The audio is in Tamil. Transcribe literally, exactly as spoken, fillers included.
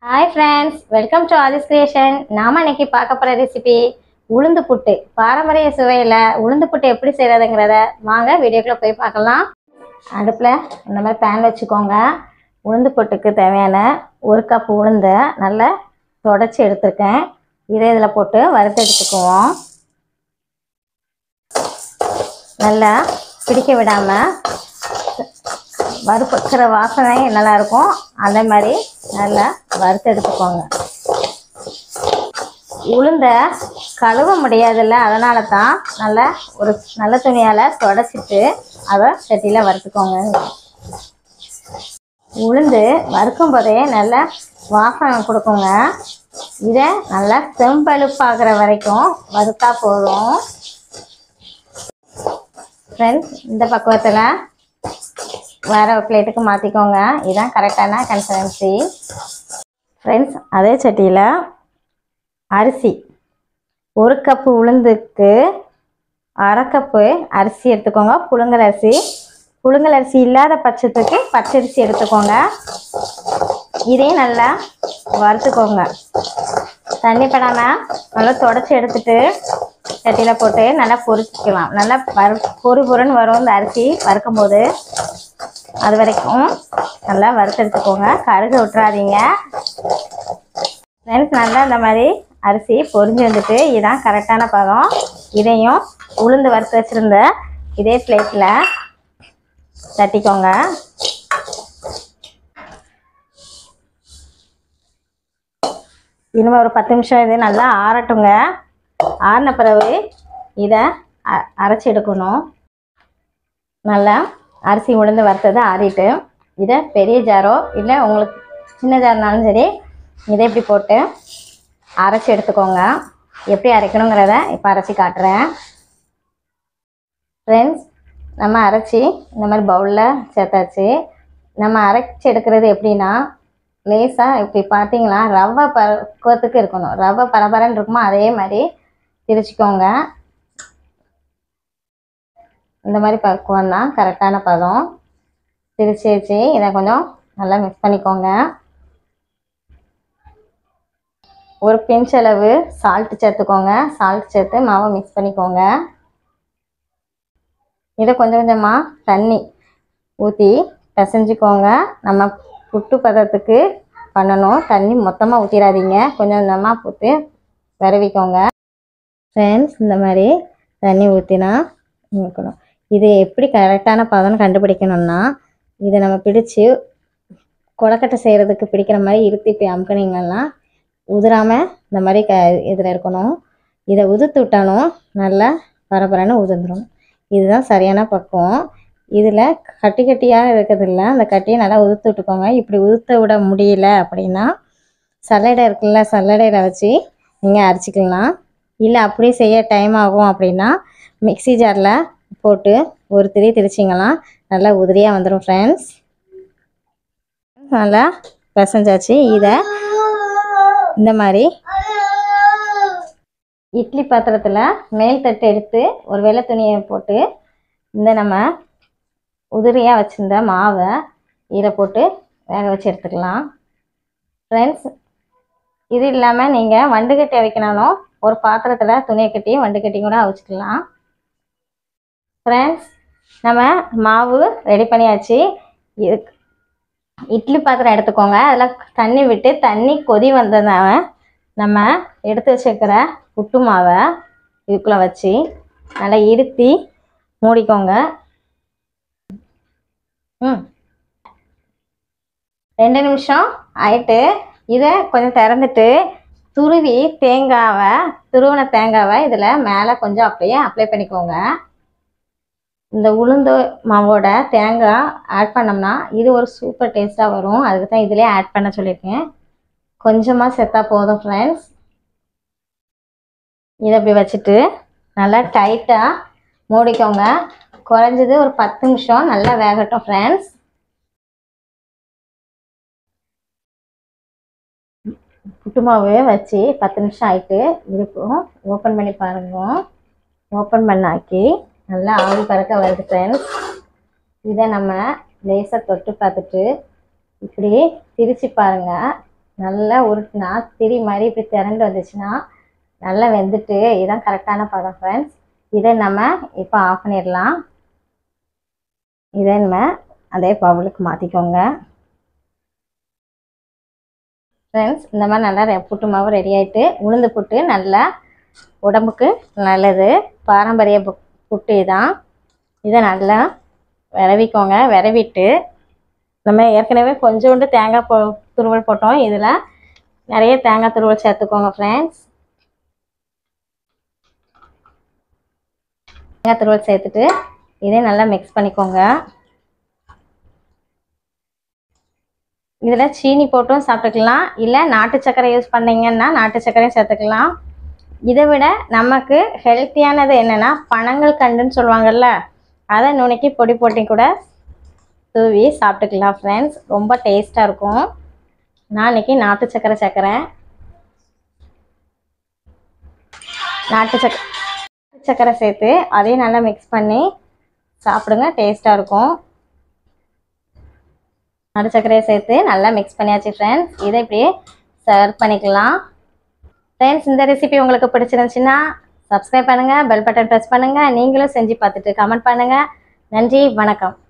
Hi friends, welcome to Adis creation. நாம இன்னைக்கு பார்க்க போற ரெசிபி உளுந்து புட்டு। பாரம்பரிய சுவையில உளுந்து புட்டு எப்படி செய்யறதுங்கறத வாங்க வீடியோக்குள்ள போய் பார்க்கலாம்। அடுப்புல இந்த மாதிரி pan வச்சுக்கோங்க। உளுந்து புட்டுக்கு தேவையான ஒரு கப் உளுந்து நல்லா தொடச்சி எடுத்துர்க்கேன்। இதை இதல போட்டு வறுத்து எடுத்துக்குவோம்। நல்லா பிடிக்க விடாம வறுப்புக்கிற வாசனை நல்லா இருக்கும்। அதே மாதிரி நல்லா வறுத்து எடுத்துக்கோங்க। உளுந்த கழுவ முடியாதுல்ல, அதனால தான் நல்லா ஒரு நல்ல துணியால தொடச்சிட்டு அதை சட்டியில வறுத்துக்கோங்க। உளுந்து வறுக்கும் போதே நல்ல வாசனை கொடுக்குங்க। இதை நல்லா செம்பழுப்பாகிற வரைக்கும் வறுத்தா போதும்। ஃப்ரெண்ட்ஸ், இந்த பக்குவத்தில் வேறு ஒரு பிளேட்டுக்கு மாற்றிக்கோங்க। இதுதான் கரெக்டான கன்சிஸ்டன்சி। ஃப்ரெண்ட்ஸ், அதே சட்டியில் அரிசி ஒரு கப்பு உளுந்துக்கு அரை கப்பு அரிசி எடுத்துக்கோங்க। புழுங்கல் அரிசி புழுங்கல் அரிசி இல்லாத பட்சத்துக்கு பச்சரிசி எடுத்துக்கோங்க। இதையும் நல்லா வறுத்துக்கோங்க। தண்ணி படாமல் நல்லா தொடச்சி எடுத்துட்டு சட்டியில் போட்டு நல்லா பொரிச்சிக்கலாம்। நல்லா வறு பொறு பொறுன்னு வரும் இந்த அரிசி வறுக்கும் போது। அது வரைக்கும் நல்லா வறுத்து எடுத்துக்கோங்க, கருக விட்டுறாதீங்க। ஃப்ரெண்ட்ஸ், நல்லா இந்த மாதிரி அரிசி பொரிஞ்சு வந்துட்டு இதுதான் கரெக்டான பதம்। இதையும் உளுந்து வறுத்து வச்சுருந்த இதே பிளேட்டில் தட்டிக்கோங்க। இனிமேல் ஒரு பத்து நிமிஷம் இது நல்லா ஆறட்டுங்க। ஆறின பிறகு இதை அரைச்சி எடுக்கணும்। நல்லா அரிசி உளுந்து வறுத்தது ஆறிட்டு இதை பெரிய ஜாரோ இல்லை உங்களுக்கு சின்ன ஜார்னாலும் சரி, இதை இப்படி போட்டு அரைச்சி எடுத்துக்கோங்க। எப்படி அரைக்கணுங்கிறத இப்போ அரைச்சி காட்டுறேன்। ஃப்ரெண்ட்ஸ், நம்ம அரைச்சி இந்த மாதிரி பவுலில் சேர்த்தாச்சு। நம்ம அரைச்சி எடுக்கிறது எப்படின்னா, லேசாக இப்படி பார்த்தீங்களா ரவை பக்குவத்துக்கு இருக்கணும்। ரவை பரபரன்னு இருக்குமோ அதே மாதிரி திரிச்சிக்கோங்க। இந்த மாதிரி பக்குவம் தான் கரெக்டான பதம்। திரிச்சு வச்சு இதை கொஞ்சம் நல்லா மிக்ஸ் பண்ணிக்கோங்க। ஒரு பிஞ்ச் அளவு சால்ட்டு சேர்த்துக்கோங்க। சால்ட் சேர்த்து மாவை மிக்ஸ் பண்ணிக்கோங்க। இதை கொஞ்சம் கொஞ்சமாக தண்ணி ஊற்றி பிசைஞ்சிக்கோங்க। நம்ம புட்டு பதத்துக்கு பண்ணணும், தண்ணி மொத்தமாக ஊற்றிடாதீங்க, கொஞ்சம் கொஞ்சமாக ஊற்றி விரவிக்கோங்க। ஃப்ரெண்ட்ஸ், இந்த மாதிரி தண்ணி ஊற்றினா இருக்கணும்। இது எப்படி கரெக்டான பதம்னு கண்டுபிடிக்கணும்னா, இதை நம்ம பிடிச்சி கொழக்கட்டை செய்கிறதுக்கு பிடிக்கிற மாதிரி இருத்தி இப்படி அமுக்குனீங்கன்னா உதிராமல் இந்த மாதிரி க இதில் இருக்கணும்। இதை உதுத்து விட்டாலும் நல்லா பரபரன்னு உதிர்ந்துடும்। இதுதான் சரியான பக்குவம்। இதில் கட்டி கட்டியாக இருக்கிறதில்ல, அந்த கட்டியை நல்லா உதுத்து விட்டுக்கோங்க। இப்படி உதுத்த விட முடியல அப்படின்னா சல்லடை இருக்குல்ல, சல்லடையில் வச்சு நீங்கள் அரைச்சிக்கலாம்। இல்லை அப்படியே செய்ய டைம் ஆகும் அப்படின்னா மிக்சி ஜாரில் போட்டு ஒரு திரி திரிச்சிங்கன்னா நல்லா உதிரியாக வந்துடும்। ஃப்ரெண்ட்ஸ், நல்லா பிசைஞ்சாச்சு। இதை இந்த மாதிரி இட்லி பாத்திரத்தில் மேல் தட்டு எடுத்து ஒரு வெள்ளை துணியை போட்டு இந்த நம்ம உதிரியாக வச்சுருந்த மாவை இதில் போட்டு வேக வச்சு எடுத்துக்கலாம்। ஃப்ரெண்ட்ஸ், இது இல்லாமல் நீங்கள் வண்டு கட்டி அவிக்கணும், ஒரு பாத்திரத்தில் துணியை கட்டி வண்டு கட்டி கூட அவிச்சிக்கலாம்। ஃப்ரெண்ட்ஸ், நம்ம மாவு ரெடி பண்ணியாச்சு। இது இட்லி பாத்திரம் எடுத்துக்கோங்க। அதில் தண்ணி விட்டு தண்ணி கொதி வந்ததுனால நம்ம எடுத்து வச்சுருக்கிற புட்டு மாவை இதுக்குள்ளே வச்சு நல்லா இருத்தி மூடிக்கோங்க। ம் ரெண்டு நிமிஷம் ஆயிட்டு இதை கொஞ்சம் திறந்துட்டு துருவி தேங்காவை துருவின தேங்காவை இதில் மேலே கொஞ்சம் அப்படியே அப்ளை பண்ணிக்கோங்க। இந்த உளுந்து மாவோட தேங்காய் ஆட் பண்ணோம்னா இது ஒரு சூப்பர் டேஸ்ட்டாக வரும்। அதுக்கு தான் இதிலே ஆட் பண்ண சொல்லியிருக்கேன்। கொஞ்சமாக சேர்த்தா போதும்। ஃப்ரெண்ட்ஸ், இதை அப்படி வச்சுட்டு நல்லா டைட்டாக மூடிக்கோங்க। குறைஞ்சது ஒரு பத்து நிமிஷம் நல்லா வேகட்டும்। ஃப்ரெண்ட்ஸ், புட்டு மாவு வச்சு பத்து நிமிஷம் ஆகிட்டு இருக்கும்। ஓப்பன் பண்ணி பாருங்க। ஓப்பன் பண்ணாக்கி நல்லா ஆவி பறக்க வருது। ஃப்ரெண்ட்ஸ், இதை நம்ம லேசாக தொட்டு பார்த்துட்டு இப்படி திரிச்சு பாருங்கள்। நல்லா உருட்டினா திரி மாதிரி இப்படி திரண்டு வந்துச்சுன்னா நல்லா வெந்துட்டு இதுதான் கரெக்டான பதம் ஃப்ரெண்ட்ஸ். இதை நம்ம இப்போ ஆஃப் பண்ணிடலாம். இதை நம்ம அதே பவுலுக்கு மாற்றிக்கோங்க ஃப்ரெண்ட்ஸ். இந்த மாதிரி நல்லா புட்டு மாவு ரெடி ஆகிட்டு, உளுந்து புட்டு நல்லா உடம்புக்கு நல்லது, பாரம்பரிய புட்டு தான். இதை நல்லா விரவிக்கோங்க. விரவிட்டு நம்ம ஏற்கனவே கொஞ்சோண்டு தேங்காய் போ துருவல் போட்டோம். இதில் நிறைய தேங்காய் துருவல் சேர்த்துக்கோங்க ஃப்ரெண்ட்ஸ். தேங்காய் துருவல் சேர்த்துட்டு இதை நல்லா மிக்ஸ் பண்ணிக்கோங்க. இதில் சீனி போட்டும் சாப்பிட்டுக்கலாம், இல்லை நாட்டு சர்க்கரை யூஸ் பண்ணிங்கன்னா நாட்டு சர்க்கரையும் சேர்த்துக்கலாம். இதை விட நமக்கு ஹெல்த்தியானது என்னென்னா பனங்கள் கண்டுன்னு சொல்லுவாங்கள்ல, அதை நுணுக்கி பொடி போட்டி கூட தூவி சாப்பிட்டுக்கலாம் ஃப்ரெண்ட்ஸ். ரொம்ப டேஸ்ட்டாக இருக்கும். நான் இன்றைக்கி நாட்டு சர்க்கரை சேர்க்குறேன். நாட்டு சக்கரை சர்க்கரை சேர்த்து அதையும் நல்லா மிக்ஸ் பண்ணி சாப்பிடுங்க, டேஸ்ட்டாக இருக்கும். நாட்டு சர்க்கரையை சேர்த்து நல்லா மிக்ஸ் பண்ணியாச்சு ஃப்ரெண்ட்ஸ். இதை இப்படியே சர்வ் பண்ணிக்கலாம் ஃப்ரெண்ட்ஸ். இந்த ரெசிபி உங்களுக்கு பிடிச்சிருந்துச்சுன்னா சப்ஸ்கிரைப் பண்ணுங்கள், பெல் பட்டன் ப்ரெஸ் பண்ணுங்கள். நீங்களும் செஞ்சு பார்த்துட்டு கமெண்ட் பண்ணுங்கள். நன்றி, வணக்கம்.